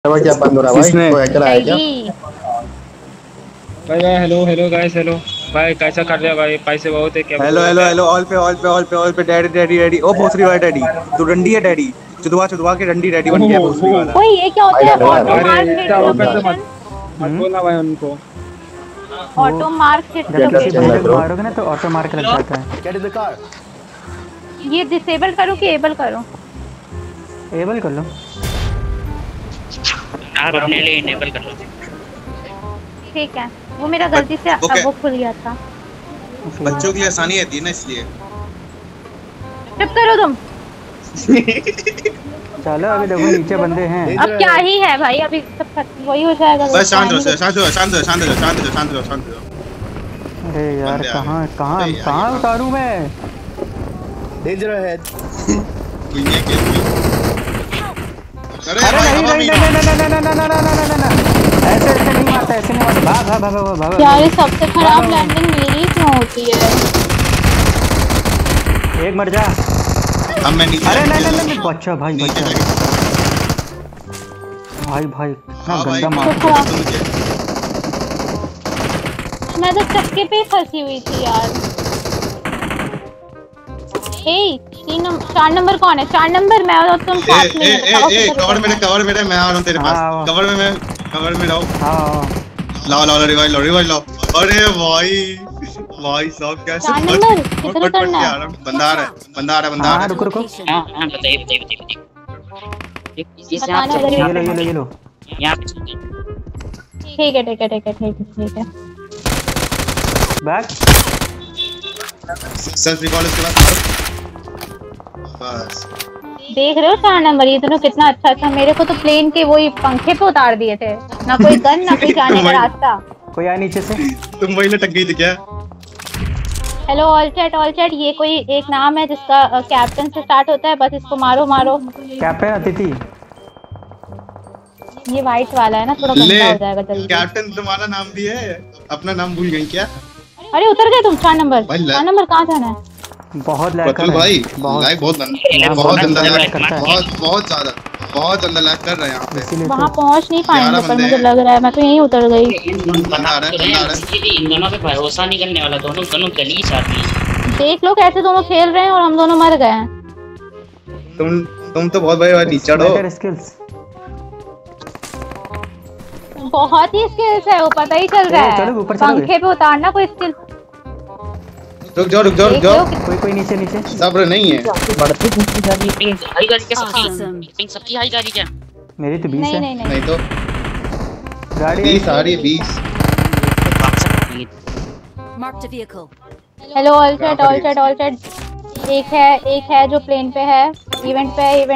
भाई क्या बंद हो रहा है भाई? किसने? कोई हैकर आया क्या? भाई भाई हेलो गाइस हेलो। भाई कैसा कर लिया भाई? पैसे बहुत है क्या? हेलो हेलो हेलो ऑल पे डैडी ओ भोसरी वाला डैडी। तू डंडी है डैडी। चुदवा के डंडी डैडी बन गया भोसरी वाला। ओए ये क्या भाई होता है? डर रहा है ऑटो भाई। अरे मार्क हिट क्या वो करते लोकेशन। मत बोलना भाई उनको। ऑटो मार्क हिट क्या क्या चल रहा है लोकेशन। ब्रो? मारोगे ना तो ऑटो मार्क लग जाता है। ये डिसेबल करो कि एबल करो? एबल कर लो। आप अपने लिए इनेबल कर लो। ठीक है, वो मेरा गलती से ओके। वो खुल गया था। बच्चों के लिए आसानी रहती है ना इसलिए। चुप करो तुम। चलो अभी देखो नीचे बंदे हैं। अब क्या ही है भाई, अभी सब खत्म वही हो जाएगा। बस शांत रहो। अरे यार बंदे आ कहाँ गए। कहाँ अरे यार, कहाँ ये उतारूं मैं? दुनिया के अरे अरे भाई नहीं हवा नहीं में नहीं ऐसे नहीं मारता ऐसे नहीं मारता। भाग यार ये सबसे खराब लैंडिंग मेरी क्यों होती है? एक मर जा। अब मैं नीचे अरे नहीं बच्चा भाई नीचे बच्चा भाई कितना हाँ भाई गंदा मार। मैं तो चक्के पे फंसी हुई थी यार। ए 4 नंबर कौन है? 4 नंबर मैं और तुम साथ में हैं। कवर मेरे मैं आ रहा हूँ तेरे हाँ, पास। कवर में रहो। हाँ लाओ रिवाइव लो। अरे भाई साहब कैसे 4 नंबर किधर करना है? बंदा आ रहा है। रुको हाँ बताइए। इस यहाँ बताना पे अगर ये लो यहाँ पे चलते हैं। ठीक है। बैक। सेल्फ रिकॉल इसके बाद बस। देख रहे हो 4 नंबर ये दोनों कितना अच्छा था। मेरे को तो प्लेन के वही पंखे पे उतार दिए थे। ना कोई गन ना कोई जाने का रास्ता। कोई आया नीचे से। तुम वही लटक गई थी क्या? हेलो ऑल चैट ये कोई एक नाम है जिसका कैप्टन से स्टार्ट होता है। बस इसको मारो। कैप्टन अतिथि। ये वाइट वाला है ना, थोड़ा गंदा हो जाएगा जल्दी। कैप्टन तुम्हारा नाम भी है? अपना नाम भूल गई क्या? अरे उतर गए तुम 4 नंबर। भाई, 4 नंबर कहाँ जाना है? बहुत लैग कर बतुल रहा है। भाई लाइव बहुत गंदा लैग करता है। बहुत गंदा लैग कर रहा है यहाँ पे। इसीलिए वहाँ तो पहुँच नहीं पाएंगे 11 पर बंदे मुझे हैं। लग रहा है। मैं तो यहीं उतर गई। बंदा आ रहा है। इन दोनों पे भरोसा नहीं करने वाला। दोनों गलीच आदमी हैं। देख लो कैसे दोनों खेल रहे हैं और हम दोनों मर गए हैं। तुम तो बहुत बड़े टीचर हो। Better skills. बहुत ही स्किल्स है वो, पता ही चल रहा है। चलो, ऊपर चलोगे? पंखे पे उतारना कोई स्किल। रुक जाओ। कोई नीचे सब्र नहीं है। पिंग हाई गाड़ी क्या सबकी हाई गाड़ी क्या? मेरी तो 20 है। नहीं नहीं तो गाड़ी 20 आ रही है 20। Marked a vehicle. Hello all chat एक है जो प्लेन पे है। इवेंट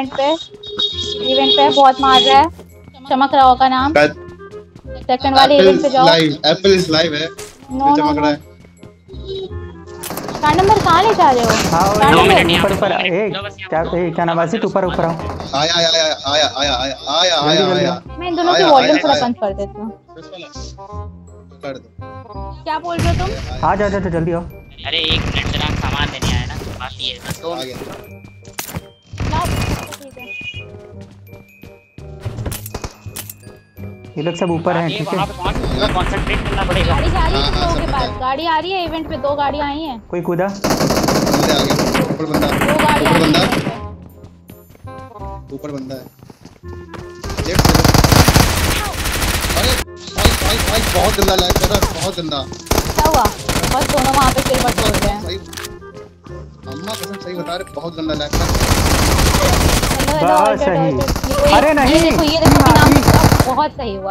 पे बहुत मार रहा है। चमक रहा होगा नाम। सेकंड वाले इवेंट पे जाओ। एप्पल इज लाइव है। नो चमक रहा है। 4 नंबर कहाँ ले जा रहे हो? हाँ 4 दो नंबर मिनट यहाँ ऊपर क्या नाम है? ऊपर आओ। आया। मैं इन दोनों की आया, वॉल्यूम आया, थोड़ा आया। कम कर देती हूँ। कर दो। क्या बोल रहे हो तुम? आ जाओ जल्दी आओ। अरे 1 मिनट जरा सामान लेने आया ना। बात ये है बस आ गया। लाओ, ठीक है। ये लोग सब ऊपर हैं। ठीक है। वहाँ पे पहुँच कंसंट्रेट करना पड़ेगा। गाड़ी जा रही है तुम हाँ, लोगों के सब पास। पता गाड़ी आ रही है इवेंट पे। 2 गाड़ियाँ आई हैं। कोई कूदा। बंदे आ गए। ऊपर बंदा 2 गाड़ियाँ आई हैं। ऊपर बंदा है। लेफ्ट से। अरे भाई बहुत गंदा लैग कर रहा है। बहुत गंदा। क्या हुआ? बस दोनों वहाँ पे सिर बटोर रहे हैं। सही अम्मा कसम सही बता रहे। बहुत गंदा लैग कर रहा है। बस सही। अरे नहीं। ये देखो नाम बहुत सही हुआ।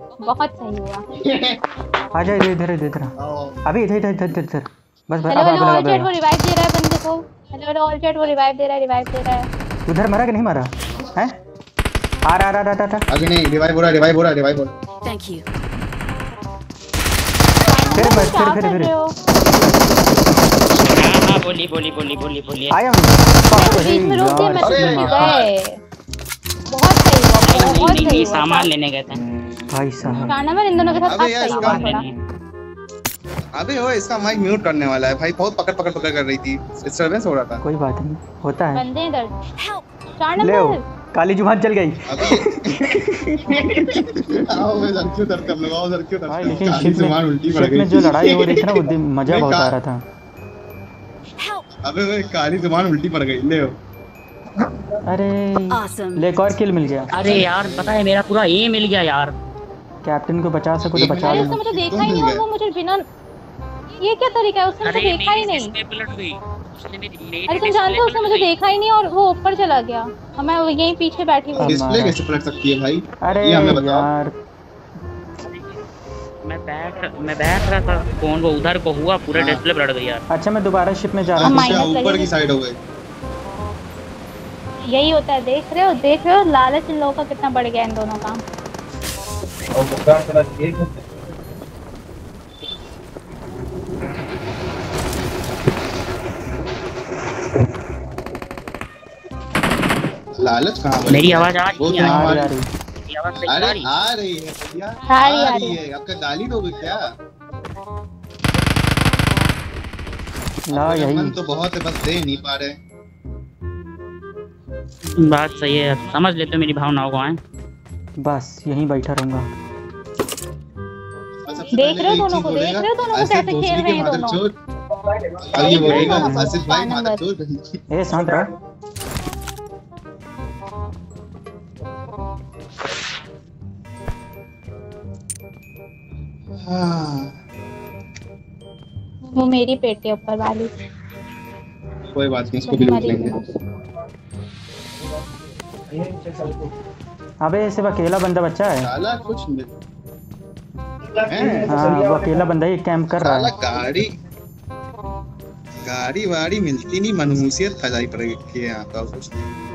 आ जा इधर अभी इधर बस हेलो ऑल चैट वो रिवाइव दे रहा है बंदे को। हेलो ऑल चैट वो रिवाइव दे रहा है। उधर मरा कि नहीं मरा है? आ रहा। अभी नहीं। रिवाइव हो रहा। Thank you. फिर हाँ बोली आया बीच में रोक दिया। मैं तो अरे गए। बहुत सही हुआ। बहुत सही हुआ। सामान लेने गए थे। भाई साहब। 4 नंबर इन दोनों के साथ अबे आज यार, सही हुआ इसका- थोड़ा। अबे वो इसका माइक म्यूट करने वाला है भाई। बहुत पकड़ कर रही थी। डिस्टर्बेंस हो रहा था। कोई बात नहीं होता है। बंदे इधर 4 ले नंबर काली जुबान चल गई। आओ मैं लड़की उतरते हम लोग, आओ लड़की भाई उतरते। लेकिन काली जुबान उल्टी पड़ गई। शिप में जो लड़ाई हो रही थी ना वो मजा बहुत आ रहा था। अबे वो काली जुबान उल्टी पड़ गई ले। अरे Awesome. ले एक और किल मिल गया। अरे यार पता है मेरा पूरा ए मिल गया यार। कैप्टन को बचा सको तो बचा अरे लेना। उसने मुझे देखा ही नहीं और वो मुझे बिना, ये क्या तरीका है, उसने मुझे देखा ही नहीं। अरे तुम जानते हो उसने मुझे देखा ही नहीं और वो ऊपर चला गया और मैं यहीं पीछे बैठी हुई। डिस्प्ले कैसे पलट सकती है भाई? अरे ये हमें बताओ। यार मैं बैठ रहा था फोन वो उधर को हुआ पूरा हाँ। डिस्प्ले पलट गया। अच्छा मैं दोबारा शिप में जा रहा हूँ। माइनस ऊपर लगेगा। की साइड हो गए। यही होता है, देख रहे हो लालच इन लोगों का कितना बढ़ गया इन दोनों का। लालच कहाँ बढ़ मेरी गया? आवाज आ वो रही तो है? हमारी- आ रही। मेरी आवाज सही अरे आ रही है? आ रही है भैया, आ रही आ रही है। आपका गाली दोगे क्या? ला यही। मन तो बहुत है, बस दे नहीं पा रहे। बात सही है, समझ लेते हो मेरी भावनाओं को। हैं बस यहीं बैठा रहूंगा। और सबसे देख पहले रहे हो एक दोनों चीज को, बोलेगा, देख रहे हो दोनों को ऐसे कैसे दूसरी खेल के रहे हैं दोनों। मादरचोद। अब ये देख रहे हो बोलेगा दोनों को, आसिफ भाई नंबर। मादरचोद। ए शांत रहो। हाँ, वो मेरी पेटी ऊपर वाली। कोई बात नहीं, इसको भी लूट लेंगे। अबे सिर्फ अकेला बंदा बच्चा है। साला कुछ हाँ वो अकेला बंदा ही कैंप कर रहा साला है। गाड़ी वाड़ी मिलती नहीं, मनहूसियत खजाई पड़ गई है यहाँ का कुछ।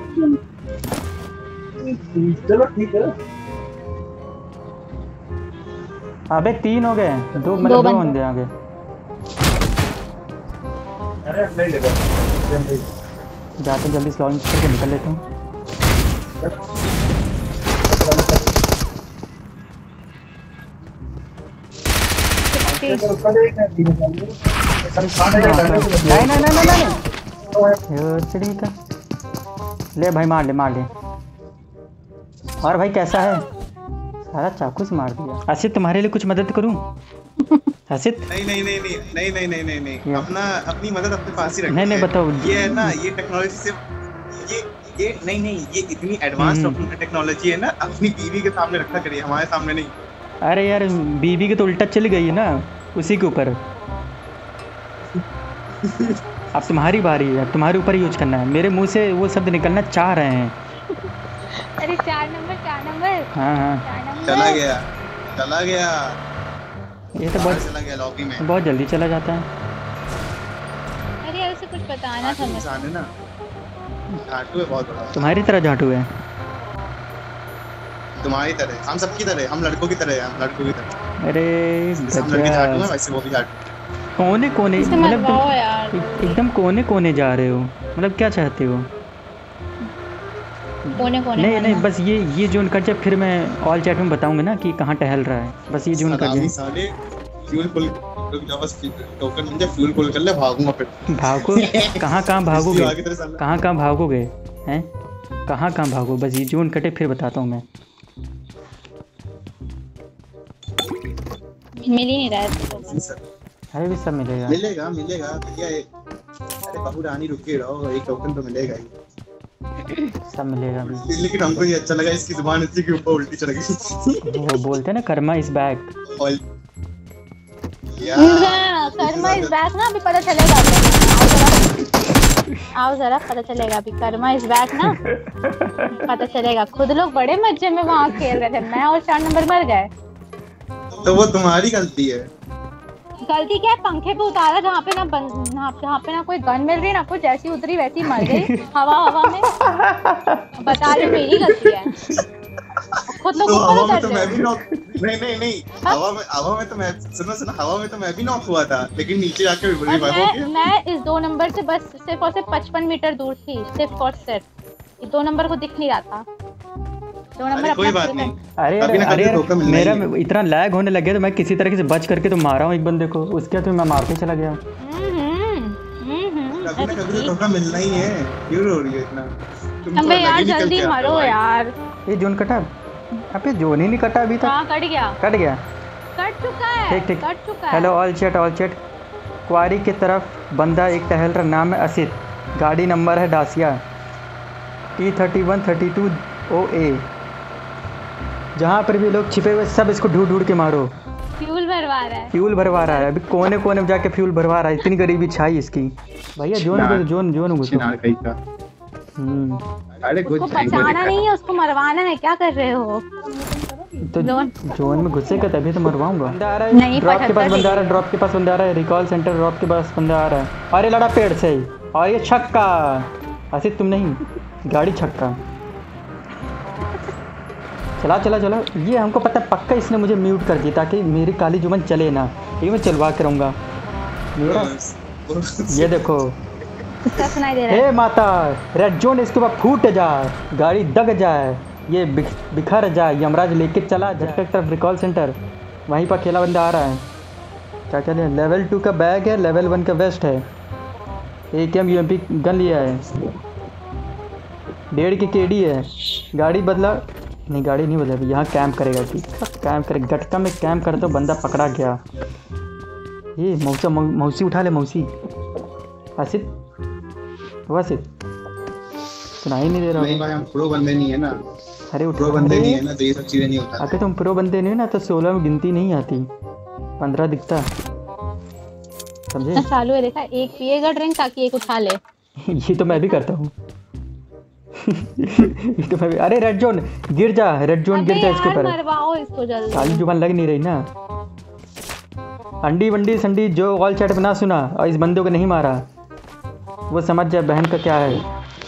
अबे 3 हो गए, दो दो मतलब 2 बंदे। बंदे आगे। जाते जल्दी से लॉन्च करके निकल लेता हूँ। नहीं नहीं नहीं नहीं नहीं चिड़ी का ले भाई, मार ले। और भाई कैसा है? सारा चाकू से मार दिया। असित तुम्हारे लिए कुछ मदद करूं? असित नहीं। अपनी मदद अपने पास ही रखनी नहीं है। बताओ। ये है ना, ये टेक्नोलॉजी से ये नहीं, ये इतनी एडवांस टेक्नोलॉजी है ना, अपनी बीवी के सामने रखा करिए, हमारे सामने नहीं। अरे यार बीबी के तो उल्टा चली गई है ना, उसी के ऊपर। अब तुम्हारी बारी है, अब तुम्हारे ऊपर यूज करना है। मेरे मुंह से वो शब्द निकलना चाह रहे हैं। अरे 4 नंबर। हाँ 4 नंबर। चला गया ये तो चला गया लॉबी में। बहुत जल्दी चला जाता है। अरे यार उसे कुछ बताना था मुझे। इंसान है ना, झाटू है बहुत बड़ा। तुम्हारी तरह झाटू है। तुम्हारी तरह, हम सबकी तरह, हम लड़कों की तरह है, हम लड़कों की तरह। अरे जैसे हम लड़के झाटू हैं गजब। वैसे वो भी झाटू। कोने इसे मतलब मरवाओ यार। तुम एकदम कोने जा रहे हो, मतलब क्या चाहते हो? कोने नहीं बस ये जोन कर जब फिर मैं ऑल चैट में बताऊंगा ना कि कहाँ टहल रहा है। बस ये जोन कर सलामी जाए। साले, फ्यूल फुल रुक जा, बस टोकन मिल जाए, फ्यूल फुल कर ले, भागूंगा फिर। भागो कहाँ भागोगे? आगे तेरे साला। कहाँ भागोगे हैं? कहाँ भागो? बस ये जोन कटे फिर बताता हूँ मैं। मिल ही नहीं रहा है। अरे भी सब मिलेगा। मिलेगा भैया। अरे बहू रानी रुके रहो, एक टोकन तो मिलेगा ही। सब मिलेगा भी। लेकिन हमको ये अच्छा लगा, इसकी जुबान इसी के ऊपर उल्टी चढ़ गई। वो बोलते हैं ना karma is back. Karma is back ना, अभी पता चलेगा। आओ जरा पता चलेगा अभी। कर्मा इज बैक ना, पता चलेगा। खुद लोग बड़े मजे में वहाँ खेल रहे थे, मैं और 4 नंबर मर गए। तो वो तुम्हारी गलती है। गलती क्या है? पंखे पे उतारा जहाँ पे ना कोई गन मिल रही ना कुछ, जैसी उतरी वैसी मर गई हवा में। बता रही मेरी गलती है। खुद लोग तो ऊपर हवा में उतर तो मैं गए। भी नॉक नहीं हवा में तो मैं सुनो हवा में तो मैं भी नॉक हुआ था, लेकिन नीचे जाके रिवाइव हो गया। मैं इस 2 नंबर से बस सिर्फ और सिर्फ 55 मीटर दूर थी, सिर्फ और सिर्फ। 2 नंबर को दिख नहीं रहा था। 2 नंबर अरे कोई अपना बात खेल नहीं। अरे कभी ना कभी यार धोखा मिलना ही मेरा है। इतना लैग होने लग गया तो मैं किसी तरीके से बच करके तो मारा हूँ एक बंदे को, उसके बाद तो मैं मारते चला गया। कभी ना कभी तो धोखा मिलना ही है, क्यों रो रही है इतना? तुम तो अबे अलग यार ही निकल जल्दी के आते हो मरो भाई। यार। ये जोन कटा? अबे जोन ही नहीं कटा अभी तक। हाँ कट गया, कट गया। कट चुका है। ठीक ठीक। कट चुका है। Hello all chat all chat. Quarry की तरफ बंदा एक टहल रहा, नाम है असित, गाड़ी नंबर है डासिया T3132 OA। जहाँ पर भी लोग छिपे हुए सब इसको ढूंढ ढूंढ के मारो। फ्यूल भरवा रहा है। फ्यूल भरवा रहा है अभी, कोने कोने में जाके फ्यूल भरवा रहा है, इतनी गरीबी छाई इसकी। भैया जोन घुसो, जोन जोन घुसो। चिनार कहीं का। अरे उसको कुछ नहीं बचाना नहीं है, उसको मरवाना है। क्या कर रहे हो? तो जोन में घुसेगा तभी तो मरवाऊंगा। बंदा आ रहा है, नहीं, ड्रॉप के पास 75 बंदा आ रहा है, ड्रॉप के पास बंदा आ रहा है, रिकॉल सेंटर ड्रॉप के पास बंदा आ रहा है। अरे लड़ा पेड़ से ही, और ये छक्का। आसिफ तुम नहीं, गाड़ी छक्का। चला चला चला। ये हमको पता है पक्का इसने मुझे म्यूट कर दिया ताकि मेरी काली जुबान चले ना, ये मैं चलवा के रहूँगा मेरा। ये देखो, उसका सुनाई दे रहा है। हे माता, रेड जोन इसके बाद फूट जाए, गाड़ी दग जाए, ये बिखर जाए, यमराज लेके चला झटके की तरफ रिकॉल सेंटर। वहीं पर अकेला बंदा आ रहा है। क्या क्या लिया? लेवल 2 का बैग है, लेवल 1 का वेस्ट है, AKM UMP गन लिया है, 1.5 की KD है। गाड़ी बदला नहीं, गाड़ी नहीं बदला, यहाँ कैंप करेगा। ठीक कैंप करे, गटका में कैंप करे तो बंदा पकड़ा गया। ये मौसी उठा ले, मौसी। आसिफ वासिफ सुनाई नहीं दे रहा। नहीं भाई, हम प्रो बंदे नहीं है ना। अरे प्रो बंदे नहीं है ना, तो ये सब चीजें नहीं होता। अगर तुम प्रो बंदे नहीं हो ना तो 16 में गिनती नहीं आती, 15 दिखता, समझे? चालू है, देखा? एक पिएगा ड्रिंक ताकि एक उठा ले। ये तो मैं भी करता हूँ। ये तो मैं भी। अरे रेड जोन गिर जा, रेड जोन गिर जा इसके ऊपर। मरवाओ इसको जल्दी। काली जुबान लग नहीं रही ना। अंडी वंडी संडी जो ऑल चैट में ना सुना और इस बंदे को नहीं मारा, वो समझ जाए बहन का क्या है।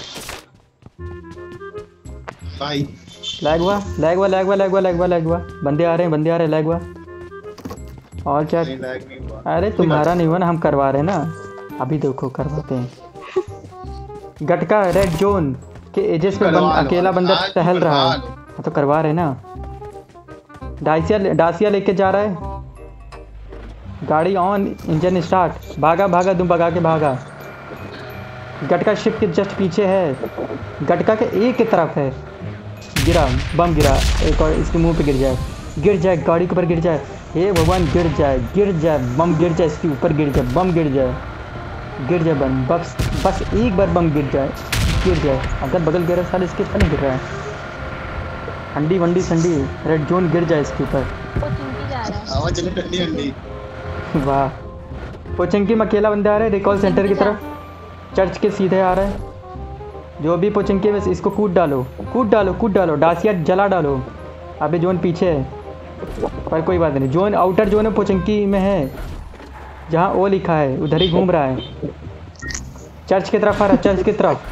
भाई लैग हुआ, लैग हुआ, लैग हुआ, लैग हुआ, लैग हुआ, लैग हुआ। बंदे आ रहे हैं, बंदे आ रहे हैं, लैग हुआ। और क्या? नहीं, लैग नहीं हुआ। अरे तुम्हारा नहीं हुआ ना, हम करवा रहे हैं ना। अभी देखो करवाते हैं। गटका रेड जोन के एजेस पे अकेला बंदा टहल रहा है, तो करवा रहे हैं ना। डासिया लेके जा रहा है, गाड़ी ऑन, इंजन स्टार्ट, भागा भागा, तुम भगा के भागा। गटका शिप के जस्ट पीछे है, गटका के एक की तरफ है। गिरा, बम गिरा, एक और इसके मुंह पे गिर जाए, गिर जाए, गाड़ी के ऊपर गिर जाए। हे भगवान, गिर जाए, गिर जाए, बम गिर जाए, इसके ऊपर गिर जाए, बम गिर जाए, गिर जाए बम। बस बस एक बार बम गिर जाए, गिर जाए। अगर बगल गिरा साले इसके ऊपर नहीं गिर रहा है। अंडी वंडी संडी, रेड जोन गिर जाए इसके ऊपर। वो चिंटी जा रहा है। आवाज चली ठंडी ठंडी। वाह, पोचंकी में अकेला बंदा आ रहा है रिकॉल सेंटर की तरफ, चर्च के सीधे आ रहा है। जो भी पोचंकी में इसको कूद डालो, कूद डालो, कूद डालो, डासिया जला डालो। अबे जोन पीछे है पर कोई बात नहीं, जोन आउटर जोन है, पोचंकी में है, जहाँ ओ लिखा है उधर ही घूम रहा है। चर्च की तरफ आ रहा है, चर्च की तरफ।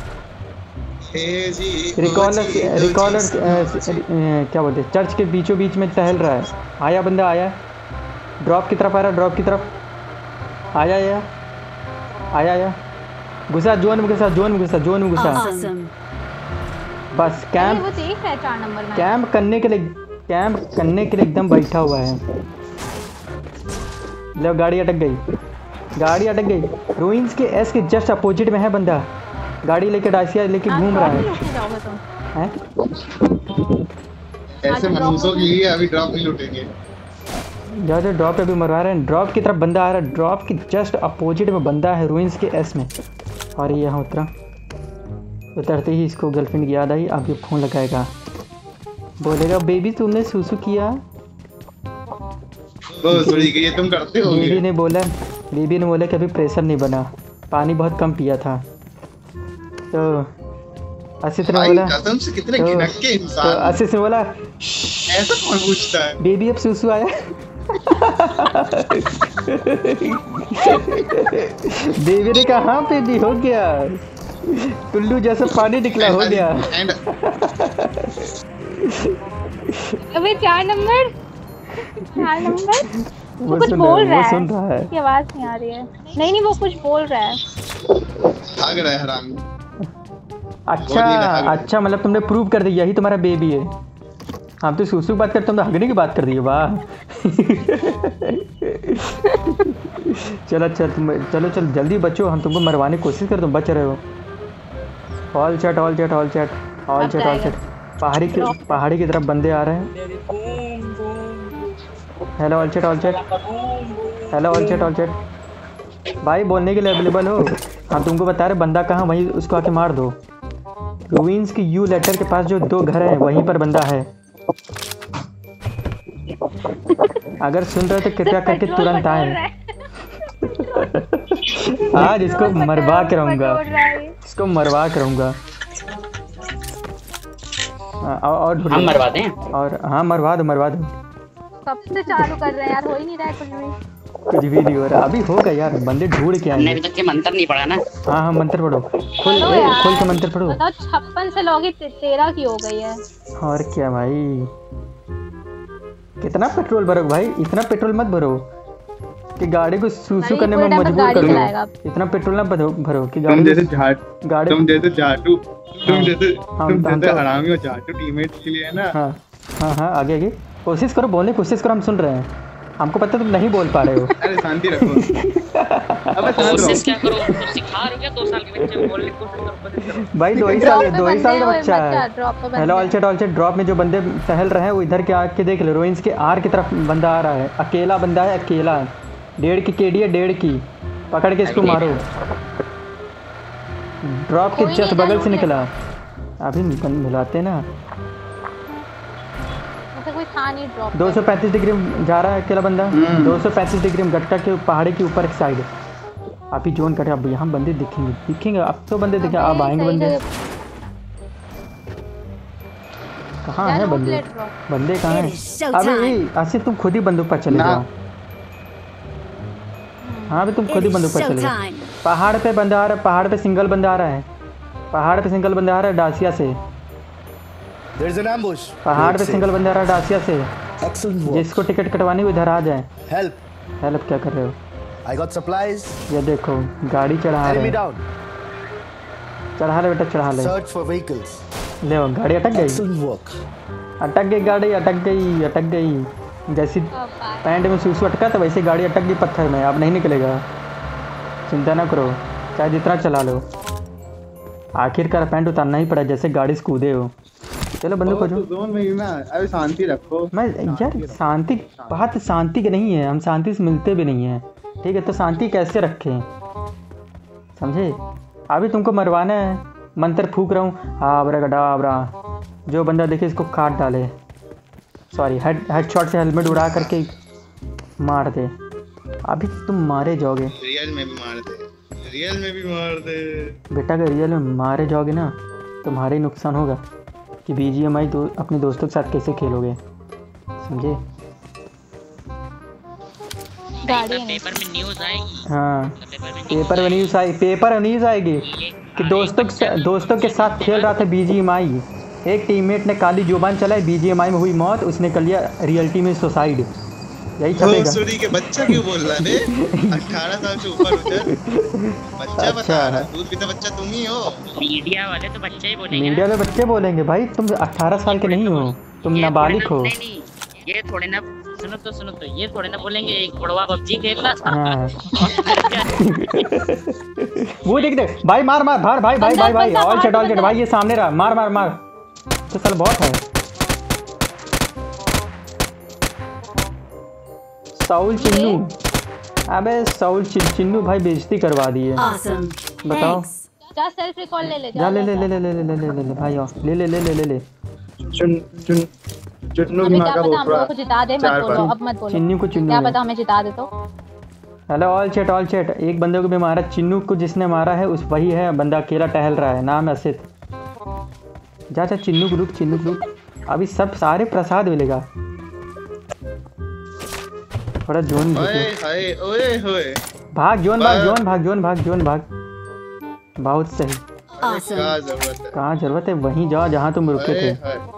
रिकॉलर क्या बोलते हैं, चर्च के बीचों बीच में टहल रहा है। आया बंदा, आया, ड्रॉप की तरफ आ रहा है, ड्रॉप की तरफ आया, आया आया आया, घुसा जोन में, घुसा जोन में, घुसा जोन में, घुसा। Awesome. बस कैंप, वो देख रहा है 4 नंबर में। कैंप करने के लिए, कैंप करने के लिए एकदम बैठा हुआ है। लो गाड़ी अटक गई, गाड़ी अटक गई। रूइंस के एस के जस्ट अपोजिट में है बंदा, गाड़ी लेके डासिया लेके घूम रहा है। जाओगे तुम? हैं? ऐसे मनुष्यों के लिए अभी ड्रॉप नहीं लूटेंगे। जाओ जाओ, ड्रॉप पे भी मरवा रहे हैं। ड्रॉप की तरफ बंदा आ रहा है, ड्रॉप के जस्ट अपोजिट में बंदा है रूइंस के एस में। और ये यहाँ उतरा, उतरते ही इसको गर्लफ्रेंड की याद आई। अब ये फ़ोन लगाएगा, बोलेगा बेबी तुमने सुसु किया। ये तुम करते हो। बेबी ने बोला कि अभी प्रेशर नहीं बना, पानी बहुत कम पिया था। तो आशीष ने बोला, कसम से कितने घिनक्के तो इंसान। आशीष ने बोला ऐसा कौन पूछता है? बेबी अब सुसु आया। बेबी ने कहा हाँ बेबी हो गया, टुल्लू जैसा पानी निकला, हो गया। अबे 4 नंबर, 4 नंबर। वो कुछ सुन बोल रहा है, सुन रहा है। उसकी आवाज नहीं आ रही है। नहीं नहीं, वो कुछ बोल रहा है। भाग रहा है हराम। अच्छा अच्छा, मतलब तुमने प्रूव कर दिया यही तुम्हारा बेबी है। हम तो सुसु की बात करते, तुम तो हगने की बात कर दी है। वाह। चलो अच्छा, तुम चलो चल जल्दी बचो, हम तुमको मरवाने की कोशिश कर, तुम बच रहे हो। All chat all chat all chat all chat all chat. पहाड़ी की तरफ बंदे आ रहे हैं। Hello all chat all chat. Hello all chat all chat. भाई बोलने के लिए अवेलेबल हो? हाँ तुमको बता रहे बंदा कहाँ, वहीं उसको आके मार दो। रूइंस की यू लेटर के पास जो 2 घर हैं वहीं पर बंदा है। अगर सुन रहे तो कृपया करके तुरंत आए। आज इसको मरवा के रहूंगा, इसको मरवा के रहूंगा। और हम मरवा दें। और हाँ मरवा दो मरवा दो। कब से चालू कर रहे हैं यार, हो ही नहीं रहा है कुछ भी। कुछ भी नहीं हो रहा, अभी होगा यार। बंदे ढूंढ के हमने आएंगे। अभी तक के मंत्र नहीं पढ़ा ना। हाँ हाँ मंत्र पढ़ो, खोल के मंत्र पढ़ो। बताओ 56 से लॉगी 13 की हो गई है। और क्या भाई, कितना पेट्रोल भरो भाई, इतना पेट्रोल मत भरो कि गाड़ी को सूसू करने में मजबूर कर दो। इतना पेट्रोल ना भरो कि गाड़ी हरामी हो जाटू टीममेट के लिए है ना। हाँ हाँ हाँ आगे आगे कोशिश करो, बोलने की कोशिश करो, हम सुन रहे हैं। हमको पता तुम नहीं बोल पा रहे हो। अरे शांति रखो। अबे कोशिश क्या करो, तुम सिखा रहे हो क्या 2 साल के बच्चे को बोलने की कोशिश करो। भाई 2 ही साल का बच्चा है। हेलो ऑल चैट ड्रॉप में जो बंदे टहल रहे हैं वो इधर के आके देख लो। रोइंस के आर की तरफ बंदा आ रहा है, अकेला बंदा है, अकेला। 1.5 की केडी है, 1.5 की। पकड़ के इसको मारो। ड्रॉप के जस्ट बगल से निकला। अभी मिलाते ना। कोई था नहीं ड्रॉप। 235 डिग्री में जा रहा है अकेला बंदा। 235 डिग्री में गट्टा के पहाड़ी के ऊपर एक साइड। अभी जोन कटे, अब यहाँ बंदे दिखेंगे अब तो बंदे दिखे, अब आएंगे बंदे। कहाँ है बंदे? बंदे कहाँ हैं? अभी आसिफ तुम खुद ही बंदूक पर चले जाओ। हाँ अभी तुम खुद ही बंदूक पर चले जाओ। पहाड़ पे बंदा आ रहा है, पहाड़ पे सिंगल बंदा आ रहा है, पहाड़ पे सिंगल बंदा आ रहा है डासिया से। पहाड़ पे सिंगल बंदा आ रहा है डासिया से। जिसको टिकट कटवानी इधर आ जाए। हेल्प क्या कर रहे हो? I got supplies. ये देखो गाड़ी चढ़ा रहे हैं। चढ़ा ले बेटा चढ़ा ले। Search for vehicles. ले वो गाड़ी अटक गई। Excellent work. अटक गई गाड़ी, अटक गई। जैसी पैंट में सूसू अटका था वैसे गाड़ी अटक गई पत्थर में, अब नहीं निकलेगा। चिंता ना करो, चाहे जितना चला लो। आखिरकार पैंट उतारना ही पड़ा, जैसे गाड़ी से कूदे हो। चलो बंदूक खोजो। अभी शांति रखो। मैं यार शांति, बात शांति की नहीं है, हम शांति से मिलते भी नहीं हैं। ठीक है तो शांति कैसे रखें, समझे? अभी तुमको मरवाना है, मंत्र फूक रहा हूँ। आबरा जो बंदा देखे इसको काट डाले। सॉरी हेडशॉट से हेलमेट उड़ा करके मार दे। अभी तुम मारे जाओगे। रियल में भी मार दे बेटा। अगर रियल में मारे जाओगे ना तुम्हारे नुकसान होगा कि BGMI तो अपने दोस्तों के साथ कैसे खेलोगे, समझे? पेपर में न्यूज़ आएगी। हाँ पेपर में न्यूज़ आएगी कि दोस्तों के साथ खेल रहा था BGMI। एक टीममेट ने काली जुबान चलाई, BGMI में हुई मौत, उसने कर लिया रियलिटी में सुसाइड। यही छपेगा। सूरी के बच्चा क्यों बोल रहा है? 18 साल से ऊपर उधर बच्चा बता रहा है। दूध पीता बच्चा तुम ही हो। मीडिया वाले तो बच्चे ही बोलेंगे। मीडिया में बच्चे बोलेंगे भाई, तुम 18 साल के नहीं हो, तुम नाबालिग हो। नहीं ये थोड़े ना सुनो तो ये थोड़े ना बोलेंगे एक बुढ़वा PUBG खेल रहा था। वो देख भाई मार भाई ऑल चैट भाई ये सामने रहा, मार तो चल बहुत है। साउल चिन्नू, अबे साउल चिन्नू भाई बेइज्जती करवा दी है। बताओ जा सेल्फ रिकॉल ले ले जा ले भाई आओ ले। चिन्नू हमें क्या पता हम लोगों को जिता दे, मत बोलो अब मत बोलो। चिन्नू को क्या पता हमें जिता दे तो। हेलो ऑल चैट एक बंदे को भी मारा। चिन्नू को जिसने मारा है उस वही है बंदा, अकेला टहल रहा है, नाम है असित। जा चिन्नू को रुक। अभी सब सारे प्रसाद मिलेगा। थोड़ा जोन भाग बहुत सही। कहाँ जरूरत है, वहीं जाओ जहाँ तुम रुके थे।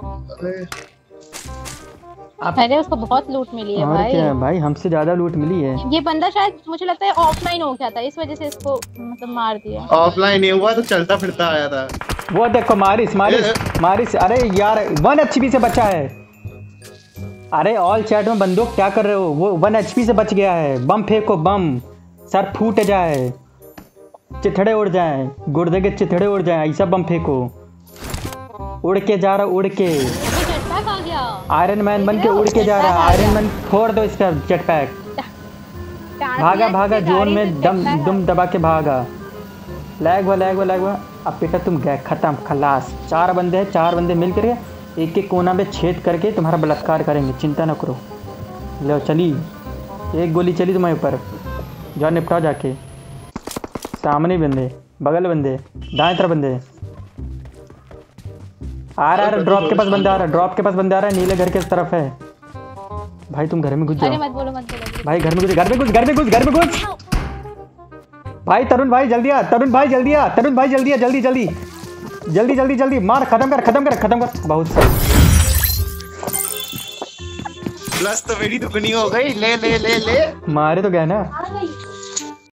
अरे उसको बहुत लूट मिली है भाई। क्या भाई हमसे ज्यादा लूट मिली है। ये बंदा शायद मुझे लगता है ऑफलाइन हो गया था, इस वजह से इसको मतलब मार दिया। ऑफलाइन नहीं हुआ तो चलता फिरता आया था। वो देखो मारिस। अरे यार 1 HP से बचा है। अरे ऑल चैट में बंदूक क्या कर रहे हो? वो 1 HP से बच गया है। बम फेंको, बम सर फूट जाए। चिथड़े उड़ जाए, गुर्दे के चिथड़े उड़ जाए, ऐसा बम फेंको। उड़ के जा रहा, उड़ के जेटपैक आ गया। आयरन मैन बन के उड़ के जा रहा। आयरन मैन फोड़ दो इसका जेटपैक। भागा भागा जोन में दम दबा के भागा। लैग हुआ। अब बेटा तुम गए, खत्म, खलास। 4 बंदे हैं, 4 बंदे मिल करके एक एक कोना में छेद करके तुम्हारा बलात्कार करेंगे, चिंता न करो। लो चली, एक गोली चली तुम्हारे ऊपर, जाओ निपटाओ जाके। सामने बंदे, बगल बंदे, दाएं तरफ बंदे। आ रहा है, ड्रॉप के पास बंदा आ रहा है, नीले घर के तरफ है। भाई तुम घर में घुस अरे जाओ। मत बोलो भाई घर में घुस। भाई तरुण भाई जल्दी आ, जल्दी मार, खत्म कर। बहुत सही। प्लस तो मेरी दुगनी हो गई। ले मारे तो गए ना।